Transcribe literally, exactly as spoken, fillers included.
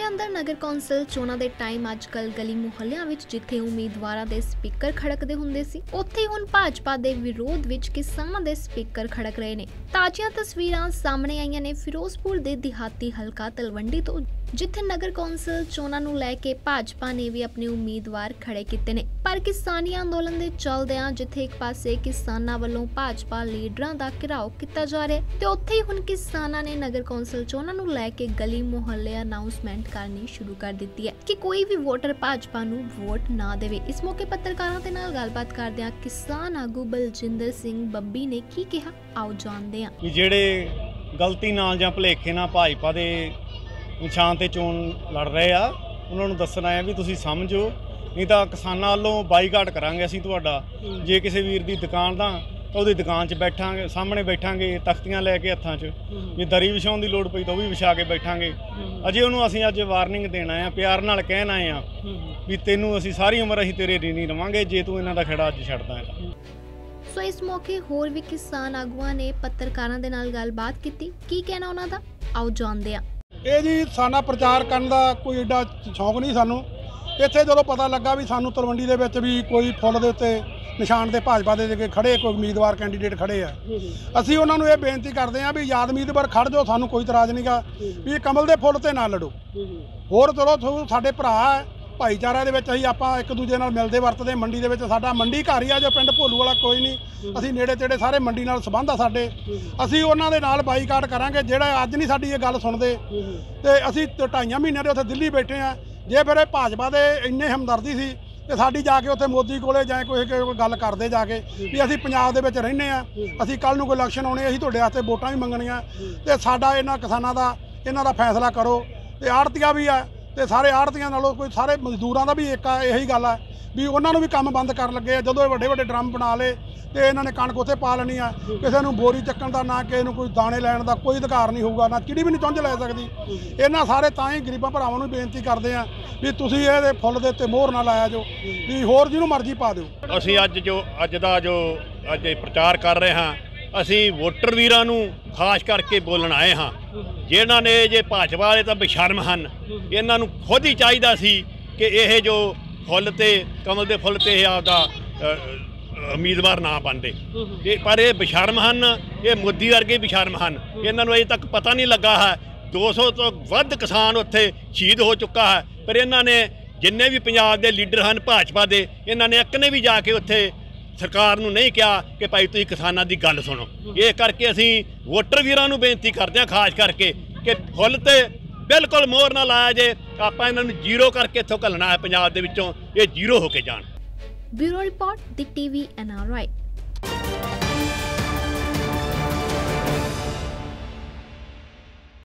सूबे अंदर नगर कौंसल चोणां दे टाइम अजकल गली मुहल्लियां विच जिथे उम्मीदवारां दे स्पीकर खड़कदे हुंदे सी उत्थे हुण भाजपा दे विरोध विच किसानां दे स्पीकर खड़क रहे ने। ताज़ियां तस्वीरां सामने आईयां ने फिरोजपुर दे दिहाती हलका तलवंडी तो जिथे नगर कौंसल चोणां नूं लैके भाजपा ने भी अपने उम्मीदवार खड़े कीते ने। पर किसानी अंदोलन दे चलदिआं जिथे एक पासे किसानां वल्लों भाजपा लीडरां दा घिराव कीता जा रिहा है ते उत्थे ही हुण किसानां ने नगर कौंसल चोणां नूं लैके गली मुहल्ले अनाउंसमेंट करनी शुरू कर दित्ती है कि कोई भी वोटर भाजपा नूं वोट ना देवे। इस मौके पत्रकारां दे नाल गलबात करदिआं किसान आगू बलजिंदर सिंह बब्बी ने की कहा, आओ जानदे हां। ਜਿਹੜੇ गलती नाल ਜਾਂ ਭੁਲੇਖੇ ਨਾਲ ਭਾਜਪਾ ਦੇ निशान ते चोन लड़ रहे आ ਉਹਨਾਂ ਨੂੰ ਦੱਸਣਾ ਹੈ ਵੀ ਤੁਸੀਂ ਸਮਝੋ, नहीं तो किसानां ਵੱਲੋਂ ਬਾਈਕਾਟ ਕਰਾਂਗੇ ਅਸੀਂ ਤੁਹਾਡਾ। ਜੇ ਕਿਸੇ ਵੀਰ ਦੀ ਦੁਕਾਨ ਦਾ ਤਾਂ ਉਹਦੀ ਦੁਕਾਨ 'ਚ ਬੈਠਾਂਗੇ, ਸਾਹਮਣੇ ਬੈਠਾਂਗੇ ਤਖਤੀਆਂ ਲੈ ਕੇ ਹੱਥਾਂ 'ਚ, ਜੇ ਦਰੀ ਵਿਛਾਉਣ ਦੀ ਲੋੜ ਪਈ ਤਾਂ ਉਹ ਵੀ ਵਿਛਾ ਕੇ ਬੈਠਾਂਗੇ। ਅਜੇ ਉਹਨੂੰ ਅਸੀਂ ਅੱਜ ਵਾਰਨਿੰਗ ਦੇਣਾ ਆ, ਪਿਆਰ ਨਾਲ ਕਹਿਣ ਆਏ ਆ ਵੀ ਤੈਨੂੰ ਅਸੀਂ ਸਾਰੀ ਉਮਰ ਅਸੀਂ ਤੇਰੇ ऋणी ਰਵਾਂਗੇ ਜੇ ਤੂੰ ਇਹਨਾਂ ਦਾ ਖੇੜਾ ਅੱਜ ਛੱਡਦਾ ਹੈ। ਸੋ ਇਸ ਮੌਕੇ ਹੋਰ ਵੀ ਕਿਸਾਨ ਆਗੂਆਂ ਨੇ ਪੱਤਰਕਾਰਾਂ ਦੇ ਨਾਲ ਗੱਲਬਾਤ ਕੀਤੀ। ਕੀ ਕਹਿਣਾ ਉਹਨਾਂ ਦਾ, ਆਓ ਜਾਣਦੇ ਹਾਂ। ਇਹ ਜੀ ਸਾਡਾ ਪ੍ਰਚਾਰ ਕਰਨ ਦਾ ਕੋਈ ਏਡਾ ਸ਼ੌਂਕ ਨਹੀਂ ਸਾਨੂੰ। ਇੱਥੇ ਜਦੋਂ ਪਤਾ ਲੱਗਾ ਵੀ ਸਾਨੂੰ ਤਲਵੰਡੀ ਦੇ ਵਿੱਚ ਵੀ ਕੋਈ ਫੁੱਲ ਦੇ ਉੱਤੇ ਨਿਸ਼ਾਨ ਤੇ ਭਾਜਪਾ ਦੇ ਕੇ ਖੜੇ ਕੋਈ ਉਮੀਦਵਾਰ ਕੈਂਡੀਡੇਟ ਖੜੇ ਆ, ਅਸੀਂ ਉਹਨਾਂ ਨੂੰ ਇਹ ਬੇਨਤੀ ਕਰਦੇ ਹਾਂ ਵੀ ਯਾਦ ਉਮੀਦਵਾਰ ਖੜ ਜਾਓ, ਸਾਨੂੰ ਕੋਈ ਇਤਰਾਜ਼ ਨਹੀਂਗਾ ਵੀ ਕਮਲ ਦੇ ਫੁੱਲ ਤੇ ਨਾ ਲੜੋ। ਹੋਰ ਚਲੋ ਸਾਡੇ ਭਰਾ ਹੈ, ਭਾਈਚਾਰੇ ਦੇ ਵਿੱਚ ਅਸੀਂ ਆਪਾਂ ਇੱਕ ਦੂਜੇ ਨਾਲ ਮਿਲਦੇ ਵਰਤਦੇ। ਮੰਡੀ ਦੇ ਵਿੱਚ ਸਾਡਾ ਮੰਡੀ ਘਰ ਹੀ ਆ, ਜੋ ਪਿੰਡ ਭੋਲੂ ਵਾਲਾ ਕੋਈ ਨਹੀਂ, ਅਸੀਂ ਨੇੜੇ ਤੇੜੇ ਸਾਰੇ ਮੰਡੀ ਨਾਲ ਸੰਬੰਧ ਆ ਸਾਡੇ। ਅਸੀਂ ਉਹਨਾਂ ਦੇ ਨਾਲ ਬਾਈਕਾਟ ਕਰਾਂਗੇ ਜਿਹੜਾ ਅੱਜ ਨਹੀਂ ਸਾਡੀ ਇਹ ਗੱਲ ਸੁਣਦੇ। ਤੇ ਅਸੀਂ ਢਾਈਆਂ ਮਹੀਨਿਆਂ ਦੇ ਉੱਥੇ ਦਿੱਲੀ ਬੈਠੇ ਆ। ਜੇ ਫਿਰ ਇਹ ਭਾਜਪਾ ਦੇ ਇੰਨੇ ਹਮਦਰਦੀ ਸੀ ਤੇ ਸਾਡੀ ਜਾ ਕੇ ਉੱਥੇ ਮੋਦੀ ਕੋਲੇ ਜਾਂ ਕੋਈ ਕੋਈ ਗੱਲ ਕਰਦੇ ਜਾ ਕੇ ਵੀ ਅਸੀਂ ਪੰਜਾਬ ਦੇ ਵਿੱਚ ਰਹਿੰਦੇ ਆ, ਅਸੀਂ ਕੱਲ੍ਹ ਨੂੰ ਕੋਈ ਇਲੈਕਸ਼ਨ ਆਉਣੇ, ਅਸੀਂ ਤੁਹਾਡੇ ਵਾਸਤੇ ਵੋਟਾਂ ਵੀ ਮੰਗਣੀਆਂ ਤੇ ਸਾਡਾ ਇਹਨਾਂ ਕਿਸਾਨਾਂ ਦਾ ਇਹਨਾਂ ਦਾ ਫੈਸਲਾ ਕਰੋ। ਤੇ ਆੜਤੀਆ ਵੀ ਆ ਤੇ ਸਾਰੇ ਆੜਤੀਆਂ ਨਾਲੋਂ ਕੋਈ ਸਾਰੇ ਮਜ਼ਦੂਰਾਂ ਦਾ ਵੀ ਇੱਕ ਇਹੀ ਗੱਲ ਆ ਵੀ ਉਹਨਾਂ ਨੂੰ ਵੀ ਕੰਮ ਬੰਦ ਕਰਨ ਲੱਗੇ ਆ। ਜਦੋਂ ਇਹ ਵੱਡੇ ਵੱਡੇ ਡਰਮ ਬਣਾ ਲਏ ਤੇ ਇਹਨਾਂ ਨੇ ਕਣਕ ਉੱਥੇ ਪਾ ਲੈਣੀ ਆ। ਕਿਸੇ ਨੂੰ ਬੋਰੀ ਚੱਕਣ ਦਾ ਨਾ ਕਿਸੇ ਨੂੰ ਕੋਈ ਦਾਣੇ ਲੈਣ ਦਾ ਕੋਈ ਅਧਿਕਾਰ ਨਹੀਂ ਹੋਊਗਾ, ਨਾ ਚਿੜੀ ਵੀ ਨਹੀਂ ਚੁੰਝ ਲੈ ਸਕਦੀ। ਇਹਨਾਂ ਸਾਰੇ ਤਾਂ ਹੀ ਗਰੀਬਾਂ ਭਰਾਵਾਂ ਨੂੰ ਬੇਨਤੀ ਕਰਦੇ ਆ ਵੀ ਤੁਸੀਂ ਇਹਦੇ ਫੁੱਲ ਦੇ ਉੱਤੇ ਮੋਹਰ ਨਾ ਲਾਇਆ ਜੋ ਵੀ ਹੋਰ ਜਿਹਨੂੰ ਮਰਜ਼ੀ ਪਾ ਦਿਓ। ਅਸੀਂ ਅੱਜ ਜੋ ਅੱਜ ਦਾ ਜੋ ਅੱਜ ਪ੍ਰਚਾਰ ਕਰ ਰਹੇ ਹਾਂ, ਅਸੀਂ ਵੋਟਰ ਵੀਰਾਂ ਨੂੰ ਖਾਸ ਕਰਕੇ ਬੋਲਣ ਆਏ ਹਾਂ ਜਿਨ੍ਹਾਂ ਨੇ ਜੇ ਭਾਜਪਾ ਵਾਲੇ ਤਾਂ ਬੇਸ਼ਰਮ ਹਨ। ਇਹਨਾਂ ਨੂੰ ਖੁਦ ਹੀ ਚਾਹੀਦਾ ਸੀ ਕਿ ਇਹ ਜੋ ਫੁੱਲ ਤੇ ਕਮਲ ਦੇ ਫੁੱਲ ਤੇ ਇਹ ਆਪਦਾ ਉਮੀਦਵਾਰ ਨਾ ਬਣਦੇ। ਇਹ ਪਰ ਇਹ ਬੇਸ਼ਰਮ ਹਨ, ਇਹ ਮੋਦੀ ਵਰਗੇ ਬੇਸ਼ਰਮ ਹਨ। ਇਹਨਾਂ ਨੂੰ ਅਜੇ ਤੱਕ ਪਤਾ ਨਹੀਂ ਲੱਗਾ ਹੈ ਦੋ ਸੌ ਤੋਂ ਵੱਧ ਕਿਸਾਨ ਉੱਥੇ ਸ਼ਹੀਦ ਹੋ ਚੁੱਕਾ ਹੈ, ਪਰ ਇਹਨਾਂ ਨੇ ਜਿੰਨੇ ਵੀ ਪੰਜਾਬ ਦੇ ਲੀਡਰ ਹਨ ਭਾਜਪਾ ਦੇ, ਇਹਨਾਂ ਨੇ ਇੱਕ ਨੇ ਵੀ ਜਾ ਕੇ ਉੱਥੇ ਸਰਕਾਰ ਨੂੰ ਨਹੀਂ ਕਿਹਾ ਕਿ ਭਾਈ ਤੁਸੀਂ ਕਿਸਾਨਾਂ ਦੀ ਗੱਲ ਸੁਣੋ। ਇਹ ਕਰਕੇ ਅਸੀਂ ਵੋਟਰ ਵੀਰਾਂ ਨੂੰ ਬੇਨਤੀ ਕਰਦੇ ਹਾਂ ਖਾਸ ਕਰਕੇ ਕਿ ਫੁੱਲ ਤੇ ਬਿਲਕੁਲ ਮੋਹਰ ਨਾ ਲਾਇਆ ਜੇ। ਆਪਾਂ ਇਹਨਾਂ ਨੂੰ ਜ਼ੀਰੋ ਕਰਕੇ ਇੱਥੋਂ ਘੱਲਣਾ ਹੈ, ਪੰਜਾਬ ਦੇ ਵਿੱਚੋਂ ਇਹ ਜ਼ੀਰੋ ਹੋ ਕੇ ਜਾਣ। Bureau report, the TV N R I.